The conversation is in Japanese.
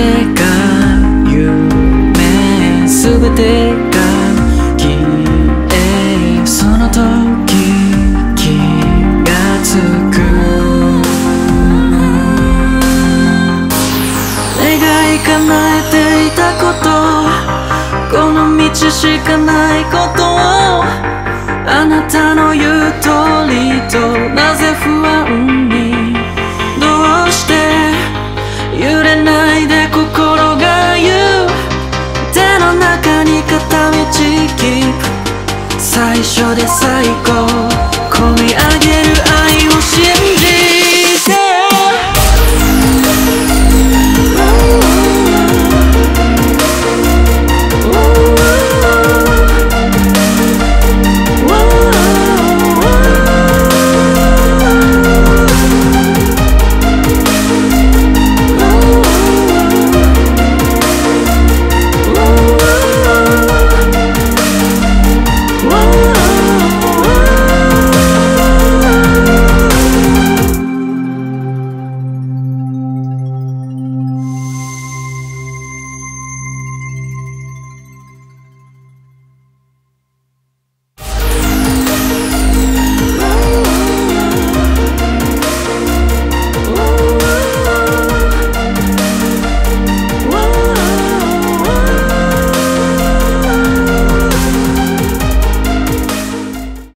てが夢、すべてが消え、その時気がつく。願い叶えていたこと、この道しかないことを、あなたの言う通りと、なぜ不安に、どうして揺れないで心が言う。手の中に片道切符、最初で最後